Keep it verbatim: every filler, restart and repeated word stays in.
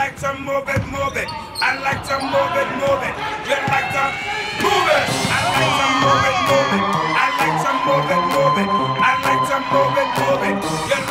like to move it, move it. I like to move it, move it. You like to move it. I like to move it, move it. I like to move it, move it. I like to move it, move it. You